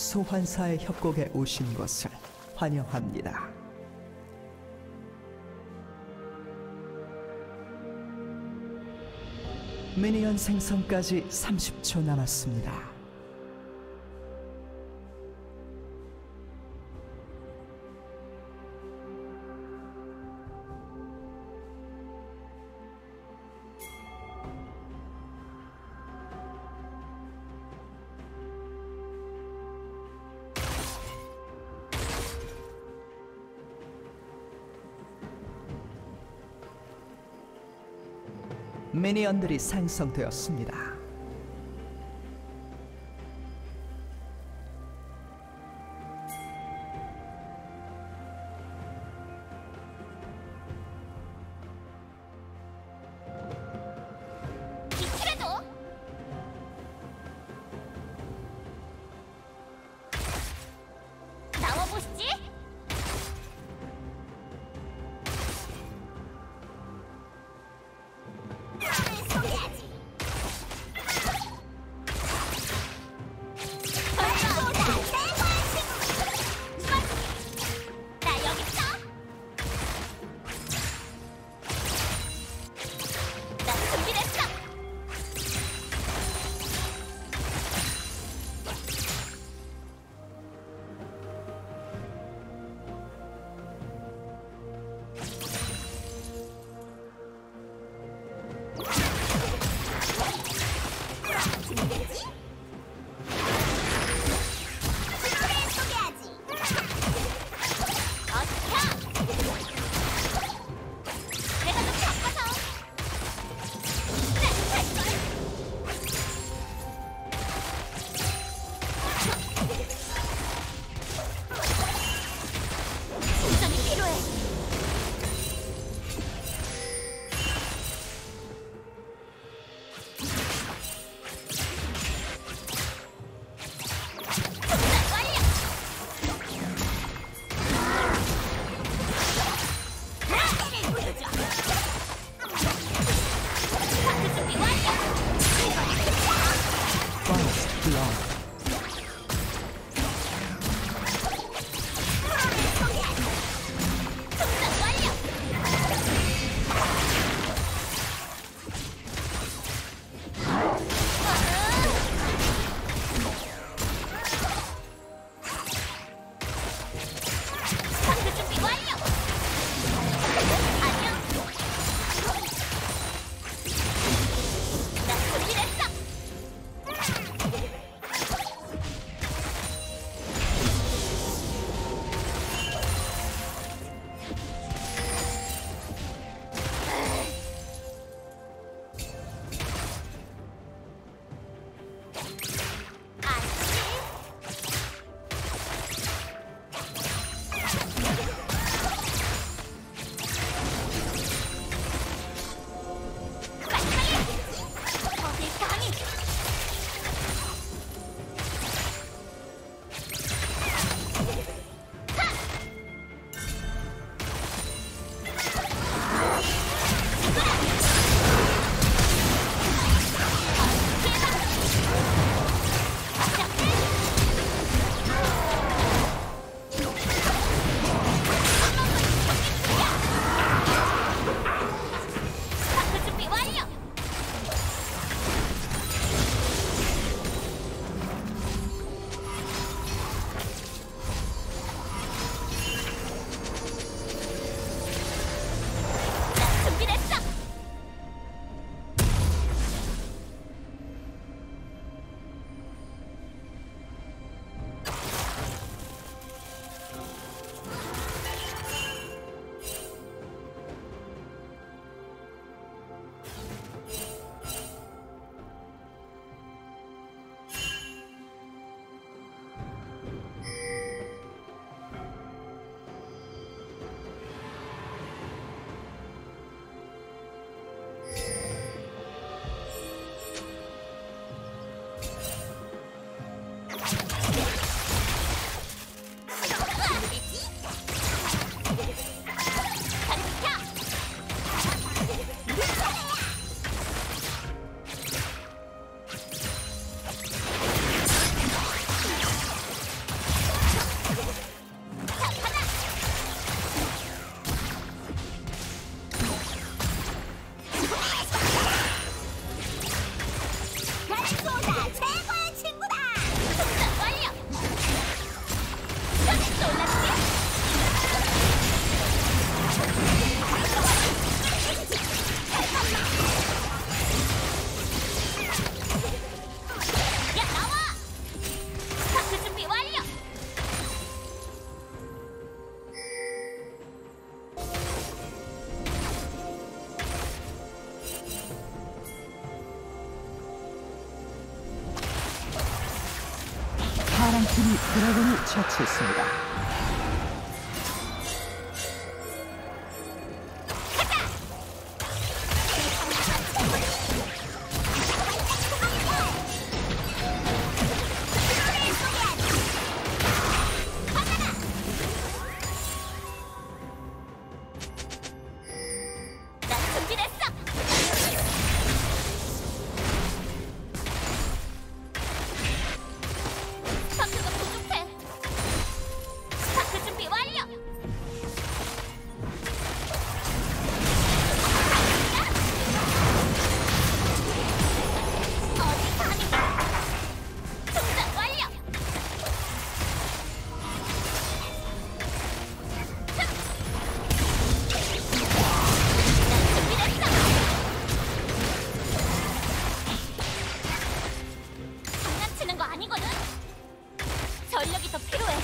소환사의 협곡에 오신 것을 환영합니다. 미니언 생성까지 30초 남았습니다. 미니언들이 생성되었습니다. 팀이 드래곤을 처치했습니다. 전력이 더 필요해.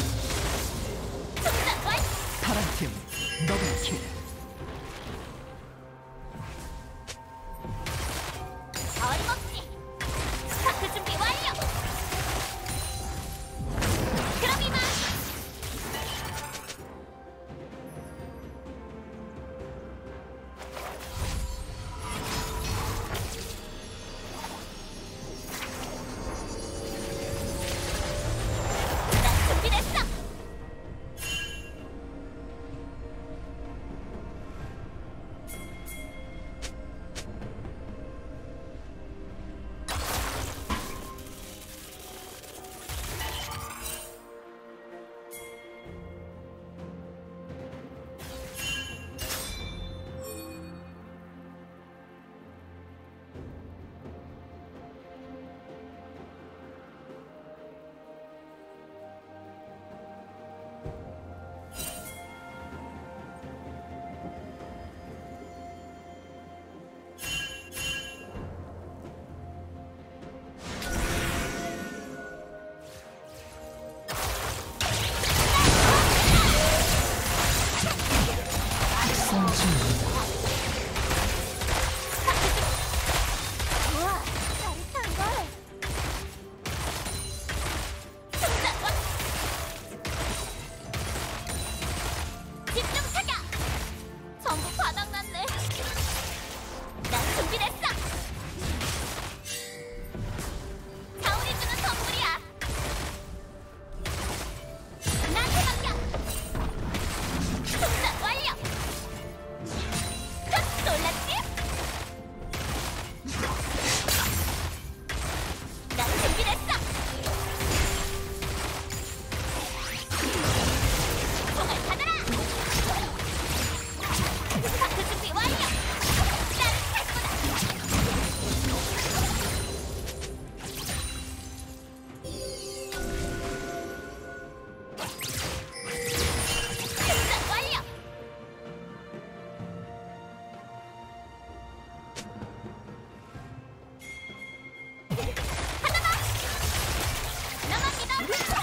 파란팀 더블킬. 어림없지. 스타트 준비 완료. 그럼 이만. 난 준비됐어. 우와, 짜릿한걸. 집중 타격! 전부 바닥났네. 난 준비됐어. 자우리 주는 선물이야. 나한테 맡겨. 동작 완료. 흑, 놀랐지? 난 준비됐어. 총알 받아라. 스타트 준비 완료. 짜릿했구나. 동작 완료. 하나만. 나만 믿어.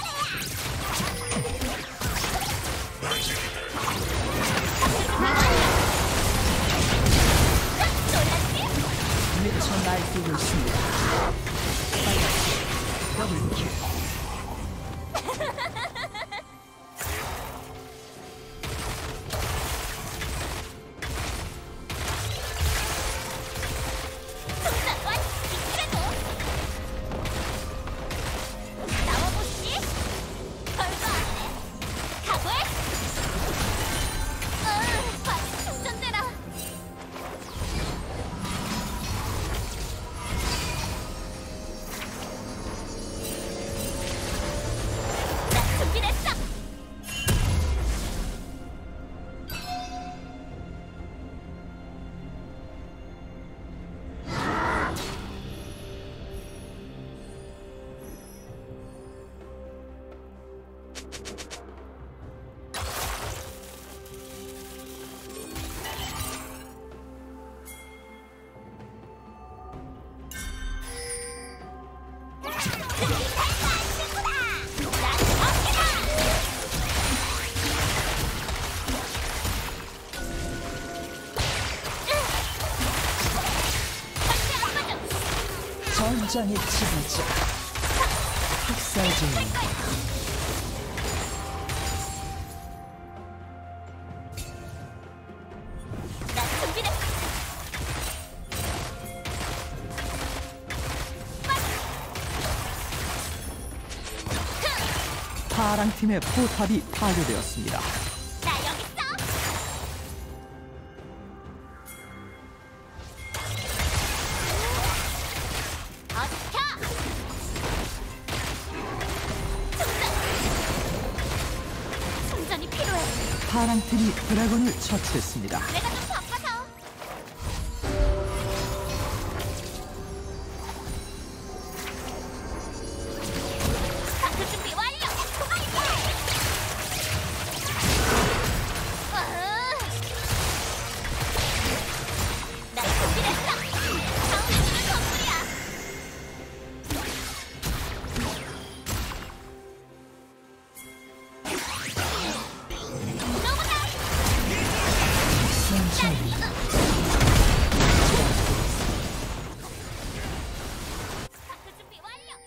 놀랐지? 미쳐 날뛰고 있습니다. 파란팀 더블킬. 동작 완. 이끌어도. 나와보시지. 별거 안 해. 각오해. 빨리 충전되라. 난 준비됐어. 전장의 지배자. 학살. 학살 중입니다. 나 준비됐어. 파랑 팀의 포탑이 파괴되었습니다. 나 여기 있어. 어디켜? 충전이 필요해. 파랑 팀이 드래곤을 처치했습니다. 내가 좀 바빠서. 다크 준비 완료. 나 준비됐어. 다음에는 선물이야. 너무나. 다크 준비 완료.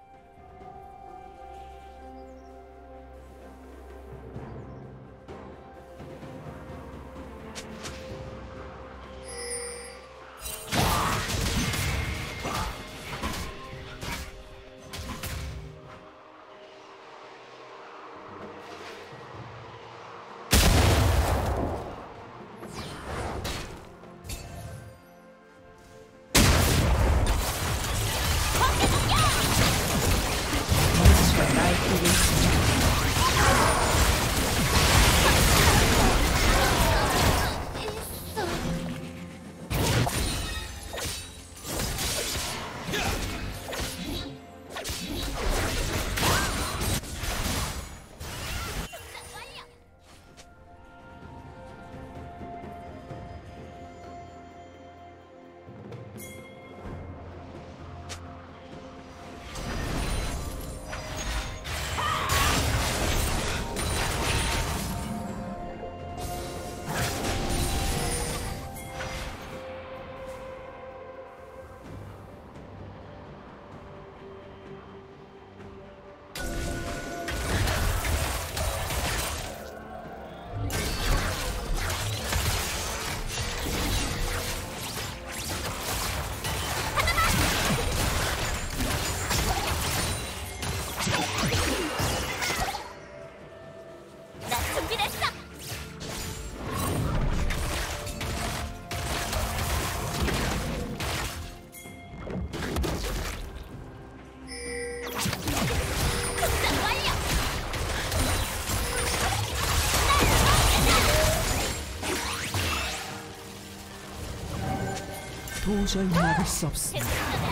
나 준비됐어. 작전 완료. 도저히 막을 수 없습니다.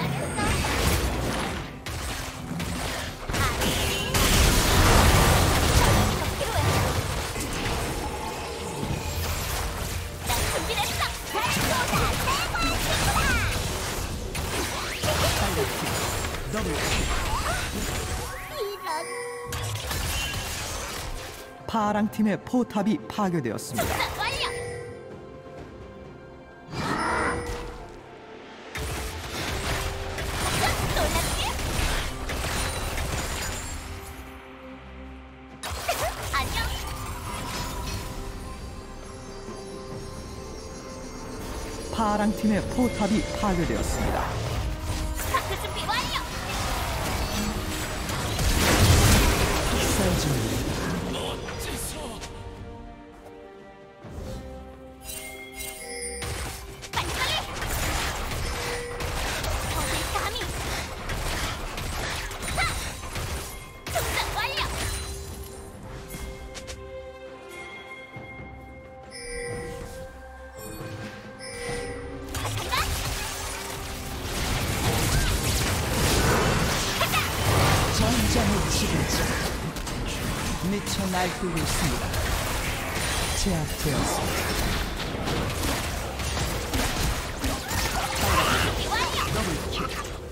파랑 팀의 포탑이 파괴되었습니다. 파랑 팀의 포탑이 파괴되었습니다. 다크 준비 완료. 학살 중입니다. 빨리 빨리. 어딜 감히. 하! 충전 완료. 전장의 지배자 미쳐 날뛰고 있습니다. 제압되었습니다. 준비 완료. 더블킬.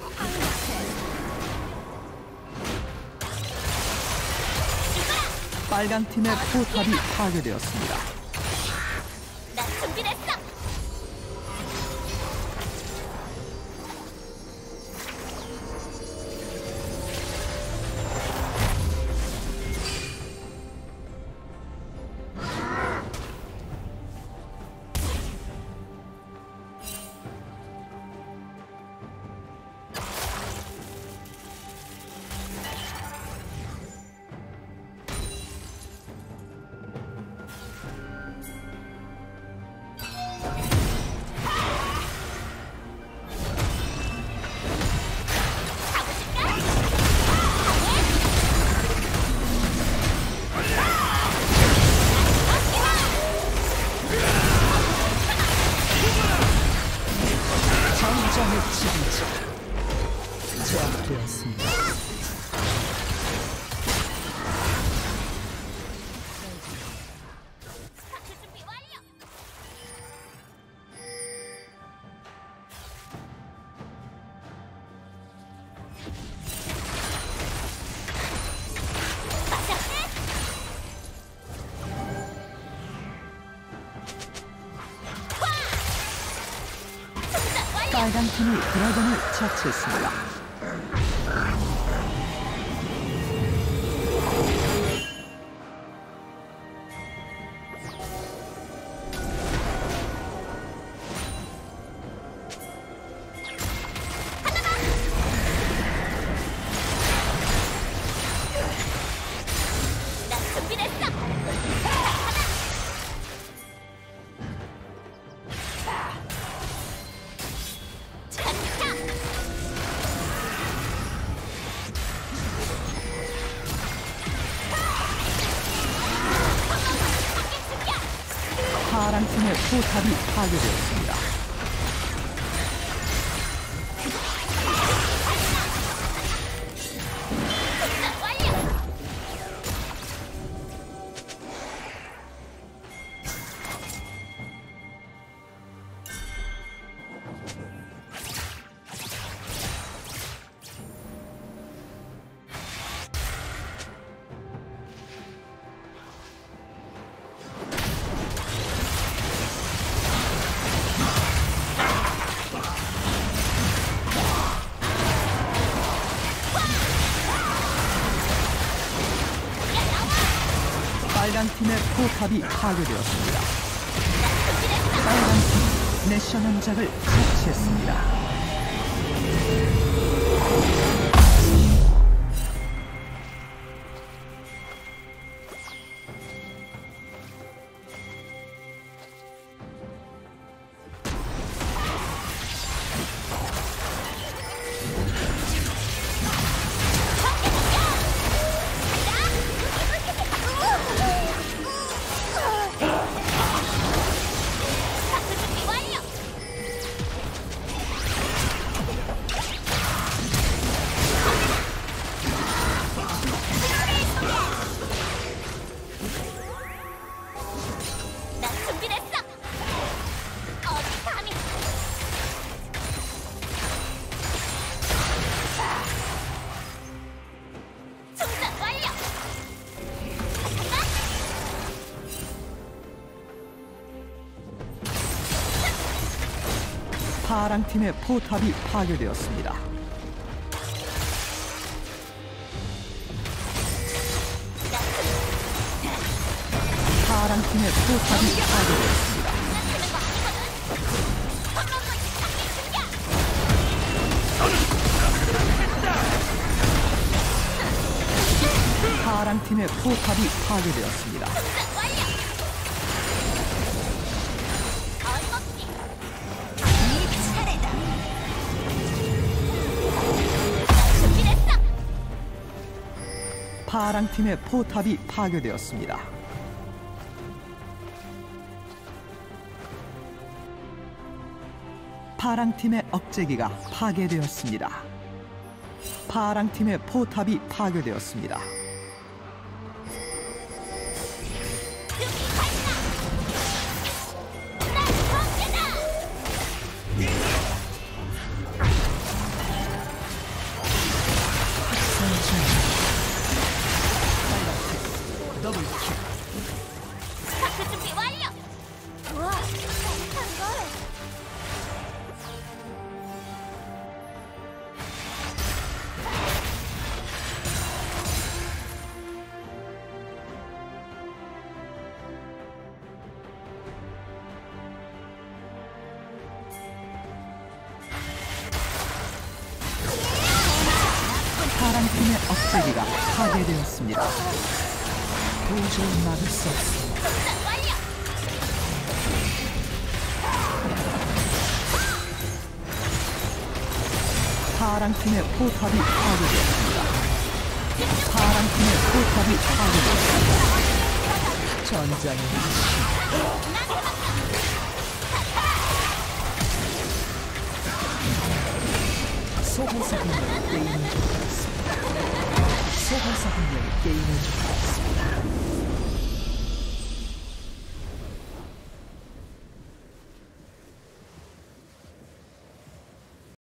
빨간 팀의 포탑이 파괴되었습니다. 나 준비됐어. 빨간 팀이 드래곤을 처치했습니다. 나 준비됐어. 차차. 파란 팀의 포탑이 파괴되었습니다. 작전 완료. 빨간 팀의 포탑이 파괴되었습니다. 빨간 팀 내셔 남작을 처치했습니다. 작전 준비 완료. 나 준비됐어. 어디 감히. 충전 완료. 파란 팀의 포탑이 파괴되었습니다. 파란 팀의 포탑이 파괴되었습니다. 파란 팀의 포탑이 파괴되었습니다. 충전 완료. 어림없지. 네 차례다. 나 준비됐어. 파란 팀의 포탑이 파괴되었습니다. 파란 팀의 억제기가 파괴되었습니다. 파란 팀의 포탑이 파괴되었습니다. 준비 발사. 난 번개다. 다크 준비 완료. 우와, 잘한 걸. 파란 팀의 억제기가 파괴되었습니다. 도저히 막을 수 없습니다. 충전 완료. 파란 팀의 포탑이 파괴되었습니다. 파란 팀의 포탑이 파괴되었습니다. 전장의 소환사 분명히 게임을 좋아했습니다. 소환사 분명히 게임을 좋아했습니다.